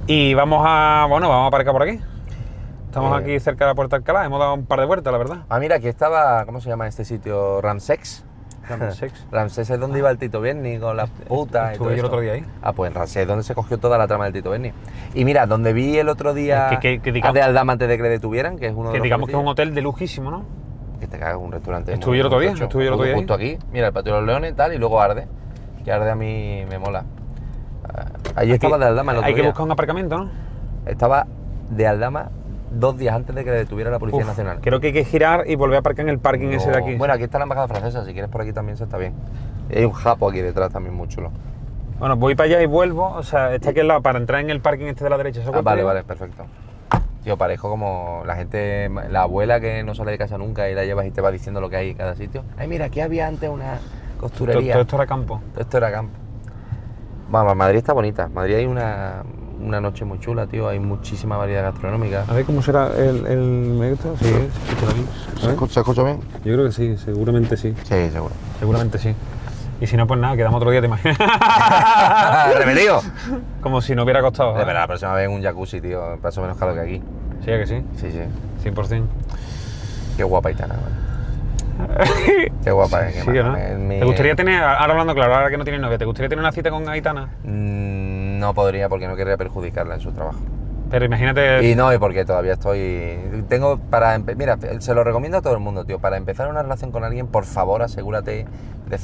Y vamos a aparcar por aquí. Estamos Eh. aquí cerca de la Puerta de Alcalá, hemos dado un par de vueltas, la verdad. Ah, mira, aquí estaba, ¿cómo se llama este sitio? Ramsés. Ramsés. Ramsés es donde iba el Tito Berni con las putas y todo Estuve yo el eso. otro día ahí. Ah, pues en Ramsés es donde se cogió toda la trama del Tito Berni. Y mira, donde vi el otro día Que digamos- a de Aldama antes de que le detuvieran, que es uno de Que los digamos que es un policías. hotel de lujísimo, ¿no? Que te cagas un restaurante. Estuve yo el otro día, tocho. estuve yo el otro día Justo aquí, mira, el Patio de los Leones y tal, y luego Arde. Que Arde a mí me mola. Allí estaba de Aldama el otro Hay que día. buscar un aparcamiento, ¿no? Estaba de Aldama 2 días antes de que le detuviera la Policía Uf, Nacional. creo que hay que girar y volver a aparcar en el parking ese de aquí. Bueno, aquí está la embajada francesa, si quieres por aquí también se está bien. Y hay un japo aquí detrás también muy chulo. Bueno, voy para allá y vuelvo. O sea, está aquí al lado para entrar en el parking este de la derecha. ¿Se Ah, acuerda? vale, vale, perfecto. Tío, parejo como la gente, la abuela que no sale de casa nunca y la llevas y te va diciendo lo que hay en cada sitio. Ay, mira, aquí había antes una costurería. Todo esto era campo. Todo esto era campo. Vamos, Madrid está bonita. Madrid hay una noche muy chula, tío. Hay muchísima variedad gastronómica. A ver cómo será el metro. Sí, se escucha aquí. ¿Se escucha bien? Yo creo que sí, seguramente sí. Sí, seguro. Seguramente sí. Y si no, pues nada, quedamos otro día, te imaginas. ¡Repetido! Como si no hubiera costado. De verdad, la próxima vez en un jacuzzi, tío. Paso menos calor que aquí. Sí, ¿a que sí? Sí, sí. 100%. Qué guapa Aitana, man. Qué guapa es. Sí, ¿no? ¿Te gustaría tener, ahora hablando claro, ahora que no tienes novia, ¿te gustaría tener una cita con Aitana? No podría porque no querría perjudicarla en su trabajo. Pero imagínate... Y no, y porque todavía estoy... Tengo para... Mira, se lo recomiendo a todo el mundo, tío. Para empezar una relación con alguien, por favor, asegúrate de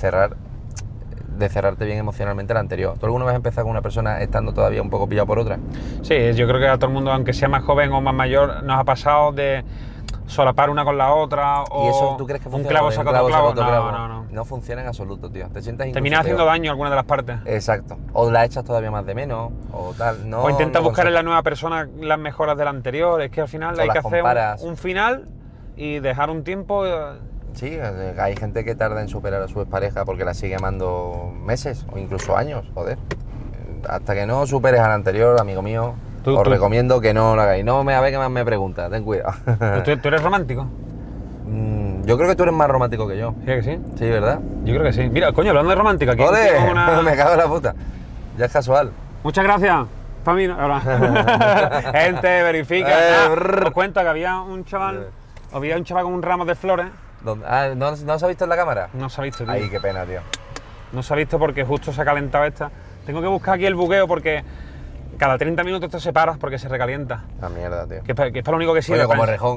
cerrarte bien emocionalmente la anterior. ¿Tú alguna vez has empezado con una persona estando todavía un poco pillado por otra? Sí, yo creo que a todo el mundo, aunque sea más joven o más mayor, nos ha pasado de solapar una con la otra o ¿Y eso tú crees que un funciona? clavo saca otro clavo. saca otro clavo. No. No funciona en absoluto, tío. Te sientas incluso Termina haciendo peor. daño a alguna de las partes. Exacto. O la echas todavía más de menos, o tal. No, O intenta no buscar en consigo. la nueva persona las mejoras de la anterior. Es que al final O hay las que hacer comparas. un final y dejar un tiempo... Sí, hay gente que tarda en superar a su expareja porque la sigue amando meses o incluso años, joder. Hasta que no superes a la anterior, amigo mío, os recomiendo que no lo hagáis. No me a ver qué más me preguntas, ten cuidado. ¿Tú eres romántico? Yo creo que tú eres más romántico que yo. ¿Sí que sí? Sí, ¿verdad? Yo creo que sí. Mira, coño, hablando de romántico, aquí ¡Ole! tengo una... Me cago en la puta. Ya es casual. Muchas gracias. Para mí, no. Ahora. Gente, verifica. Os cuento que había un chaval con un ramo de flores. ¿No se ha visto en la cámara? No se ha visto, tío. Ay, qué pena, tío. No se ha visto porque justo se ha calentado esta. Tengo que buscar aquí el bugueo porque cada 30 minutos te separas porque se recalienta. La mierda, tío. Que es para lo único que sirve. Coño, como Rejón.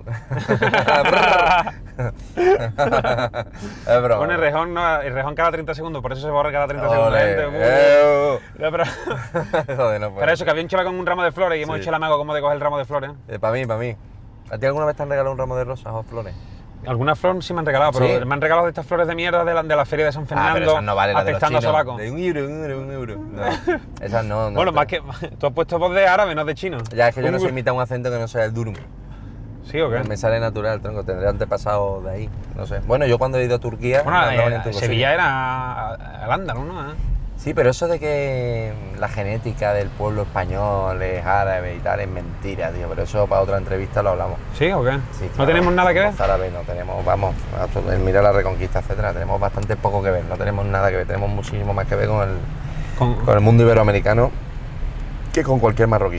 Es broma. Pone Rejón, no, el Rejón cada 30 segundos, por eso se borra cada 30 segundos. Ole. Gente. No, pero, Joder, no puedo. pero eso, que había un chaval con un ramo de flores y hemos Sí. hecho el amago como de coger el ramo de flores. Para mí, para mí. ¿A ti alguna vez te han regalado un ramo de rosas o flores? Algunas flores sí me han regalado, pero ¿Sí? me han regalado de estas flores de mierda de la feria de San Fernando. pero esas no valen las de los apestando a chinos. sobaco. De un euro. No, esas no. Bueno, más que... Tú has puesto voz de árabe, no de chino. Ya es que yo no sé imitar un acento que no sea el durum. ¿Sí o qué? Me sale natural, tronco. Tendré antepasado de ahí. No sé. Bueno, yo cuando he ido a Turquía... Bueno, me hablaban en turco, Sevilla sí. era al ándalo, ¿no? Sí, pero eso de que la genética del pueblo español es árabe y tal es mentira, tío. Pero eso para otra entrevista lo hablamos. ¿Sí o qué? Sí, ¿No claro. tenemos nada que ver? Los árabes no tenemos, vamos, mira la Reconquista, etcétera. Tenemos bastante poco que ver, no tenemos nada que ver. Tenemos muchísimo más que ver con el mundo iberoamericano que con cualquier marroquí.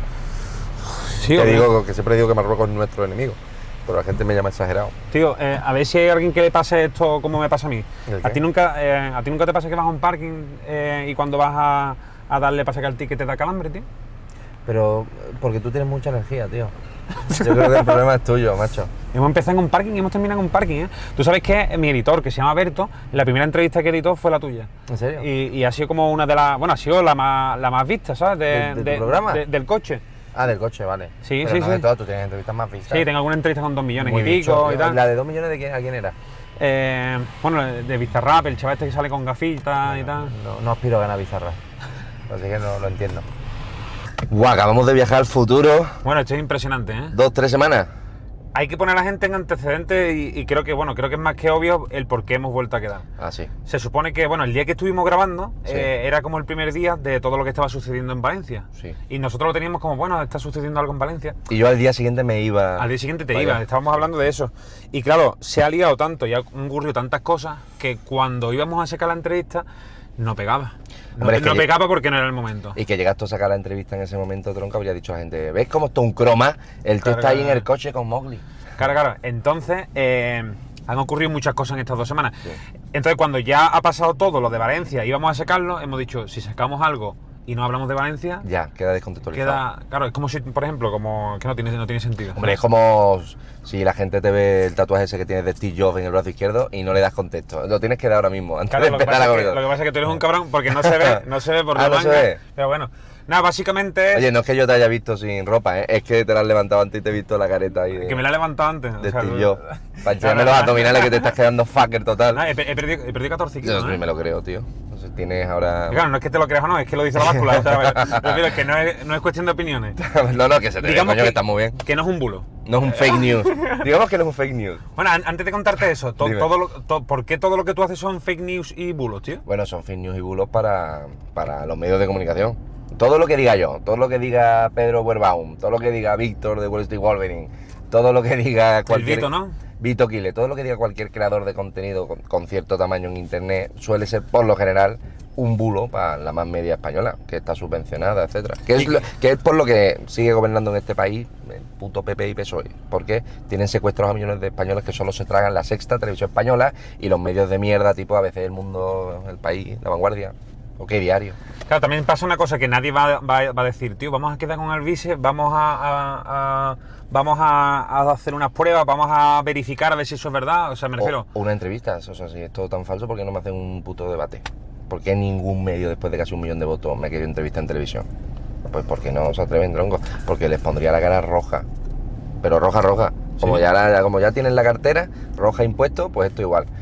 Sí, Te ¿o qué? digo que siempre digo que Marruecos es nuestro enemigo, pero la gente me llama exagerado. Tío, a ver si hay alguien que le pase esto como me pasa a mí. ¿El ¿A qué? ti nunca te pasa que vas a un parking y cuando vas a darle para sacar el ticket te da calambre, tío? Pero porque tú tienes mucha energía, tío. Yo creo que el problema es tuyo, macho. Hemos empezado en un parking y hemos terminado en un parking, ¿eh? Tú sabes que mi editor, que se llama Berto, la primera entrevista que editó fue la tuya. ¿En serio? Y ha sido como una de las... Bueno, ha sido la más vista, ¿sabes? ¿De tu programa? Del coche. Ah, del coche, vale. Sí, pero sí, no sí. de todo, tú tienes entrevistas más vistas. Sí, tengo alguna entrevista con 2 millones Muy y pico bicho, y tío. tal. ¿La de 2 millones a quién era? Bueno, de Bizarrap, el chaval este que sale con gafitas y tal. No aspiro a ganar bizarra. Así que no lo entiendo. Guau, acabamos de viajar al futuro. Bueno, esto es impresionante, ¿eh? 2-3 semanas. Hay que poner a la gente en antecedentes y creo que es más que obvio el por qué hemos vuelto a quedar. Ah, sí. Se supone que, el día que estuvimos grabando Sí. era como el primer día de todo lo que estaba sucediendo en Valencia. Sí. Y nosotros lo teníamos como, está sucediendo algo en Valencia. Y yo al día siguiente me iba... Al día siguiente te Vaya. ibas, estábamos hablando de eso. Y claro, se ha liado tanto y ha ocurrido tantas cosas que cuando íbamos a sacar la entrevista no pegaba. Hombre, es que no pegaba porque no era el momento. Y que llegaste a sacar la entrevista en ese momento, tronco, habría dicho a la gente, ¿ves cómo está un croma? El tío Claro, está ahí en claro. el coche con Mowgli. Claro. Entonces, han ocurrido muchas cosas en estas 2 semanas. Sí. Entonces, cuando ya ha pasado todo lo de Valencia, íbamos a sacarlo, hemos dicho, si sacamos algo y no hablamos de Valencia, Ya, queda descontextualizado. claro, es como si, por ejemplo, como que no tiene sentido. Hombre, es como si la gente te ve el tatuaje ese que tienes de Steve Jobs en el brazo izquierdo y no le das contexto. Lo tienes que dar ahora mismo, antes Claro, de lo que empezar la pasa comida. es que tú eres un cabrón porque no se ve por la Ah, no se manga, ve. pero bueno. Nada, básicamente es Oye, no es que yo te haya visto sin ropa, ¿eh? Es que te la has levantado antes y te he visto la careta ahí de, que me la he levantado antes. de o sea, Steve Jobs. Para enseñarme los abdominales que te estás quedando fucker total. nada, he perdido 14 kilos. Yo ¿eh? me lo creo, tío. Entonces tienes ahora... Claro, no es que te lo creas o no, es que lo dice la báscula. O sea, pero es que no es cuestión de opiniones. no, que se te ve, Digamos coño, que está muy bien. que no es un bulo. No es un fake news. Digamos que no es un fake news. Bueno, antes de contarte eso, Dime. ¿por qué todo lo que tú haces son fake news y bulos, tío? Bueno, son fake news y bulos para los medios de comunicación. Todo lo que diga yo, todo lo que diga Pedro Buerbaum, todo lo que diga Víctor de Wall Street Wolverine, todo lo que diga cualquier... Vito, ¿no? Vito Quile, todo lo que diga cualquier creador de contenido con cierto tamaño en internet suele ser, por lo general, un bulo para la más media española, que está subvencionada, etcétera. Que es por lo que sigue gobernando en este país el puto PP y PSOE, porque tienen secuestrados a millones de españoles que solo se tragan la Sexta, Televisión Española y los medios de mierda tipo ABC El Mundo, El País, La Vanguardia, o qué diario. Claro, también pasa una cosa que nadie va a decir, tío, vamos a quedar con Alvise, vamos a hacer unas pruebas, vamos a verificar a ver si eso es verdad, o sea, me refiero... O una entrevista, o sea, si es todo tan falso, ¿por qué no me hacen un puto debate? ¿Por qué ningún medio después de casi 1 millón de votos me quiere entrevistar en televisión? Pues porque no se atreven, tronco, porque les pondría la cara roja, pero roja. Como, Sí. como ya tienen la cartera, roja impuesto, pues esto igual.